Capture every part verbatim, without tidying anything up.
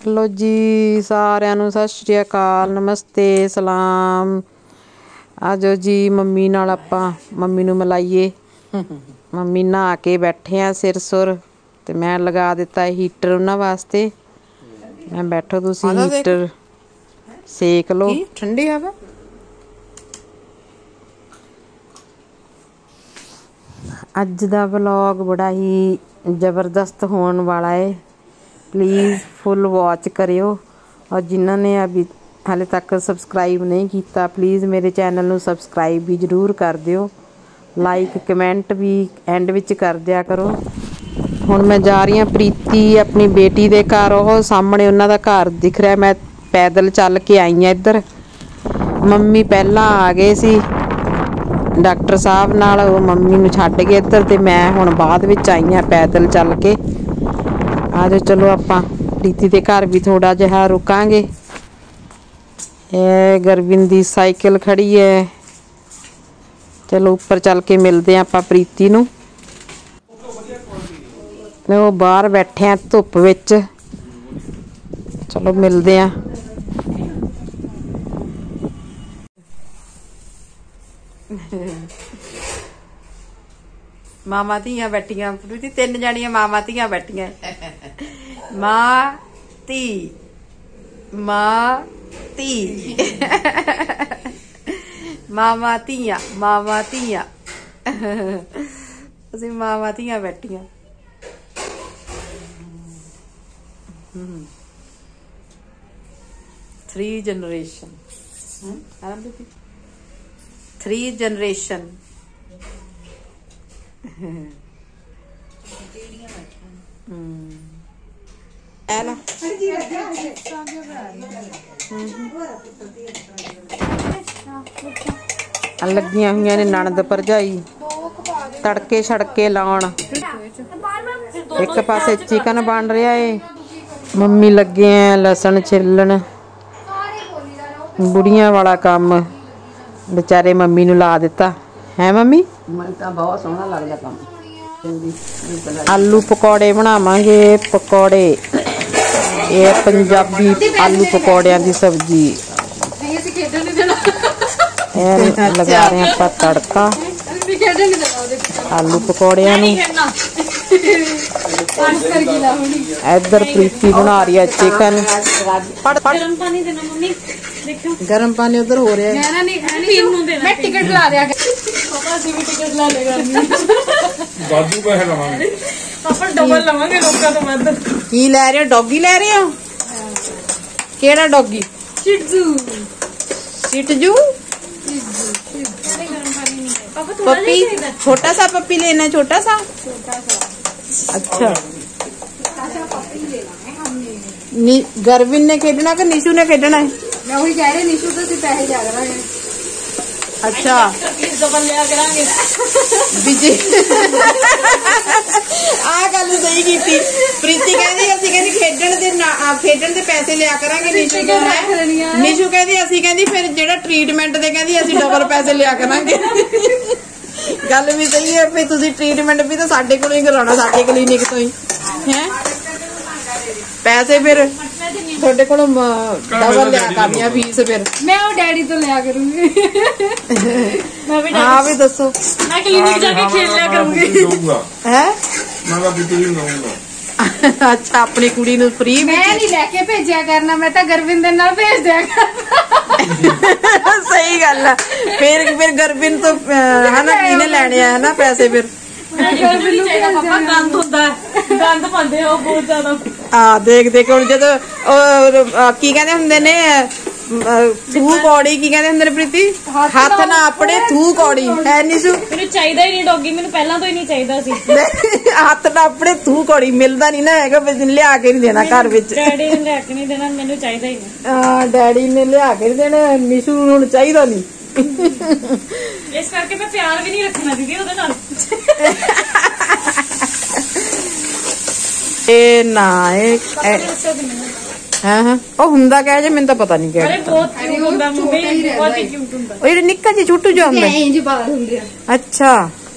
Hello जी सारिਆਂ ਨੂੰ सत श्री अकाल नमस्ते सलाम। आ जाओ जी मम्मी नाल आपां मम्मी नूं मिलाइए। मम्मी नहा के बैठे आ सिर सुर ते मैं लगा दिता हीटर उन्हां वास्ते। मैं बैठो तुसीं हीटर सेक लो ठंडी हवा। अज दा व्लॉग बड़ा ही जबरदस्त होने वाला है। प्लीज़ फुल वॉच करियो और जिन्होंने अभी हाले तक सबसक्राइब नहीं किया प्लीज़ मेरे चैनल नूं सबसक्राइब भी जरूर कर दियो। लाइक कमेंट भी एंड विच कर दिया करो। हुण मैं जा रही हाँ प्रीति अपनी बेटी दे घर। वो सामने उन्हां दा घर दिख रहा। मैं पैदल चल के आई हाँ इधर। मम्मी पहला आ गए सी डॉक्टर साहब नाल। वो मम्मी नूं छड्ड के इधर ते मैं हुण बाद विच आई हाँ पैदल चल के। आ जाओ चलो आपां प्रीति के घर भी थोड़ा जिहा रुकांगे। ए गुरविंद दी साइकिल खड़ी है। चलो उपर चल के मिलते हैं आपां प्रीति नूं। वो बाहर बैठे हैं धुप विच। चलो मिलते हैं। मामा धीआं बैठियां प्रीति तीन जानियां मामा धीआं बैठियां। मां धी मां धी मामा धीआं मामा धीआं असीं मामा धीआं बैठियां। थ्री जनरेशन थ्री जनरेशन लगिया हुई ने नणद भरजाई तड़के छड़के लाउण। एक पासे चिकन बन रहा है मम्मी लगे हैं लसन छिलन। बुढ़िया वाला काम बेचारे मम्मी नूं ला दिता है। मम्मी बहुत सोहना लगदा काम। आलू पकौड़े बनावांगे। पकौड़े ये पंजाबी आलू पकौड़ियां दी सब्जी। लगा रहे हैं आपां तड़का आलू पकौड़ियां नूं। इधर प्रीति बना रही है चिकन। गरम पानी उधर हो रहा है। मैं टिकट ला रहा पापा भी टिकट ला लेगा। बाजू पैसे लवांगे पापा डबल लवांगे लोकां तो वध। की ले रहे हो? डॉगी ले रहे हो? केड़ा डॉगी? शिटजू शिटजू पप्पी छोटा सा पप्पी लेना है। छोटा सा अच्छा गरविन ने खेडना कि निशु ने खेडना है? मैं वही कह रही निशु तो पैसे जा रहा है। अच्छा डबल लिया करांगे बिजी आ गल सही की थी। प्रीति कहती असि कहती खेडण दे खेडण दे पैसे लिया करांगे। निशु कहती निशु कहती असि कहती फिर जेड़ा ट्रीटमेंट दे कहती असि डबल पैसे लिया करांगे। गल भी सही है। फिर तुसी ट्रीटमेंट भी तो साडे कोलों ही कराउणा साडे क्लीनिक तो ही है। पैसे फिर थोड़े को डबल लिया करनी है फीस। फिर मैं वो डैडी तो लिया करूंगी। मैं भी हाँ भी दसो। मैं क्लिनिक जाके खेल लिया करूंगी है। अच्छा अपनी कुड़ी नूं फ्री मैं नहीं लेके भेजा करना। मैं तो गुरविंद दे नाल भेज दिया करना। सही गल है। फिर फिर गुरविंद तो है ना किने लेने है ना पैसे। फिर पापा गंद होंदा गंद पांदे हो बहुत ज्यादा। हाँ देख देख हुण जदों की कहंदे हुंदे ने थू कौड़ी की कहंदे हुंदे ने प्रीति हथ ना अपने थू कौड़ी है। निशु मेनू चाहिदा ही नहीं डॉगी। मेनू पहला तो ही नहीं चाहिदा सी। हथ ना अपने थू कौड़ी मिलदा नहीं ना हैगा। लिया के नहीं देना घर विच। डैडी ने लिया के नहीं देना मेनू चाहिदा ही नहीं। हां डैडी ने लिया के नहीं देना निशु हुण चाहिदा नहीं। इस करके मैं प्यार भी नहीं रखना दीदी ओदे नाल। ए ना ए हां हां ओ हुंदा कह जे मैनूं तां पता नहीं क्या। अरे बहुत क्यूट हुंदा मम्मी बहुत ही क्यूट हुंदा। ओ जेड़ा निक्का जी छुट्टू जो हुंदा इंज बाल हुंदे। अच्छा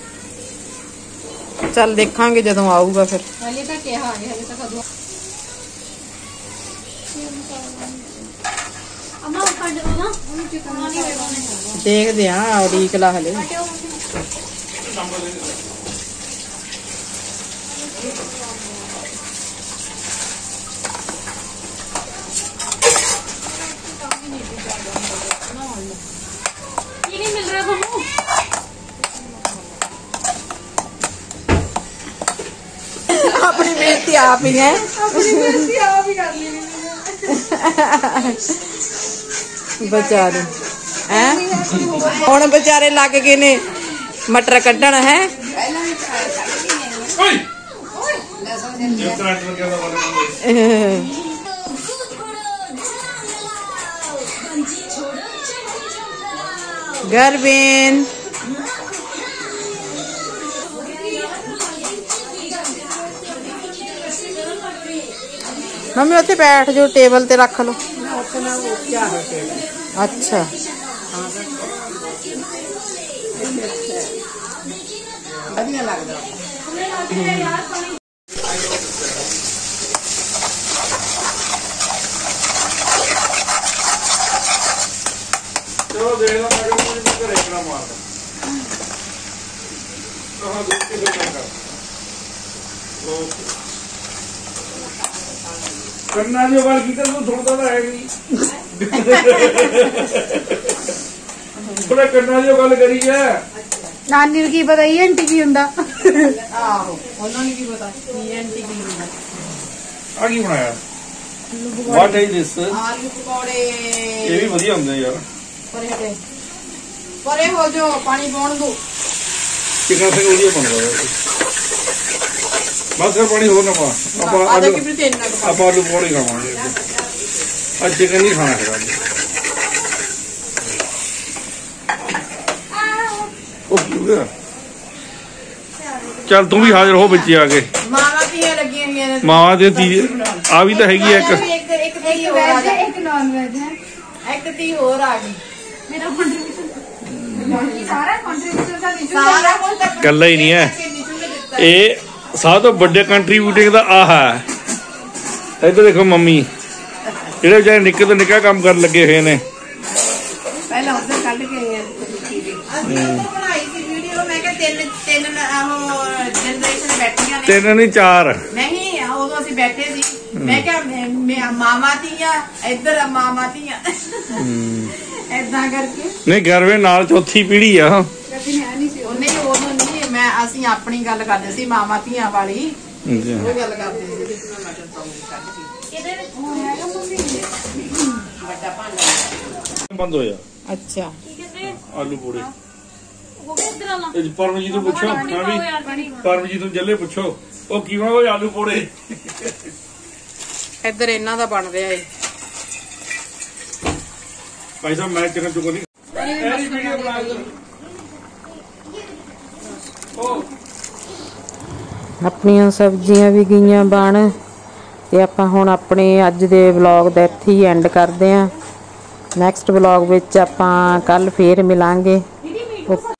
चल देखांगे जदों आऊगा फिर। हले तक क्या है हले तक देखते हाँ उड़ीक ला हले नहीं मिल रहा बहू अपनी बेइज्जती आप ही है अपनी बेइज्जती आप ही कर ली बेचारे हैं हुण बेचारे लग गए ने मटर कड्ढण है गरबीन मम्मी उत्थे बैठ जो टेबल ते रख लो अच्छा बढ़िया लगदा चलो देख लो मैं मुझे घरे करा मारदा कहां दूर के कर ओके करना जो गल की तू सुनता तो है नहीं थोड़ा करना जो गल करी है नानी की पता ही आंटी की हुंदा आहो उन्होंने की पता ये आंटी की हुंदा आ की बनाया व्हाट इज दिस आलू पकौड़े ये भी बढ़िया हुंदे यार परे हटे परे हो जो पानी पाउण दो चिकन से बढ़िया बनदा बस पानी हो ना पा आप आलू आप आलू पकौड़े खावांगे आज चिकन नहीं खाना है चल तू भी हाजिर हो बच्चे आके मावा धियां लगी हुई ने मावा दी धी आ भी तो हैगी एक एक एक धी और आ गई एक नॉन वेज है एक धी और आ गई मेरा कंट्रीब्यूशन सारा कंट्रीब्यूशन सारा कुछ कल्ला ही नहीं है ए सब तो बड़े कंट्रीब्यूटिंग दा आ है इधर देखो मम्मी जेडे बेचारे निक्के तो निक्का काम कर लगे हुए ने पहले उधर कट के आई बनाई सी वीडियो मैं के तीन तीन वो जनरेशन बैठियां ने तीन नहीं चार नहीं उदो ਅਸੀਂ बैठे सी मैं क्या मामा थीया इधर मामा थीया ऐसा करके नहीं घर में नाल चौथी पीढ़ी आ कभी नहीं सी नहीं उदो नहीं मैं ਅਸੀਂ ਆਪਣੀ ਗੱਲ ਕਰਦੇ ਸੀ ਮਾਮਾ ਧੀਆਂ ਵਾਲੀ ਉਹ ਗੱਲ ਕਰਦੇ ਸੀ ਜਿਸਨਾ ਮਟਰ ਪਾਉਂਗੀ ਇਹਦੇ ਵਿੱਚ ਹੈਗਾ ਮੰਮੀ ਵੱਡਾ ਭਾਂਡਾ ਬੰਦ ਹੋਇਆ ਅੱਛਾ ਆਲੂ ਪੂੜੇ ਹੋ ਗਏ ਇਧਰ ਆਲਾ ਇਹ ਪਰਮਜੀਤ ਨੂੰ ਪੁੱਛੋ ਹਾਂ ਵੀ ਪਰਮਜੀਤ ਨੂੰ ਜੱਲੇ ਪੁੱਛੋ ਉਹ ਕਿਵੇਂ ਹੋਏ ਆਲੂ ਪੂੜੇ ਇੱਧਰ ਇਹਨਾਂ ਦਾ ਬਣ ਰਿਹਾ ਏ ਭਾਈ ਸਾਹਿਬ ਮੈਂ ਚਿਕਨ ਚੁਕੋ ਨਹੀਂ ਐਡੀ ਵੀਡੀਓ ਬਣਾ ਲਓ ਆਪਣੀਆਂ ਸਬਜ਼ੀਆਂ ਵੀ ਗਈਆਂ ਬਣ ਤੇ ਆਪਾਂ ਹੁਣ ਆਪਣੇ ਅੱਜ ਦੇ ਵਲੌਗ ਦਾ ਇੱਥੇ ਹੀ ਐਂਡ ਕਰਦੇ ਆਂ ਨੈਕਸਟ ਵਲੌਗ ਵਿੱਚ ਆਪਾਂ ਕੱਲ ਫੇਰ ਮਿਲਾਂਗੇ।